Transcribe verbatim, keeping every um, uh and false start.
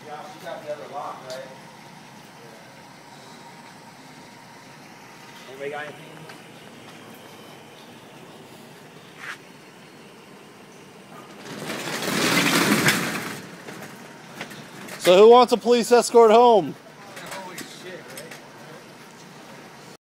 Josh, you got the other lock, right? Yeah. Anybody got anything? So who wants a police escort home?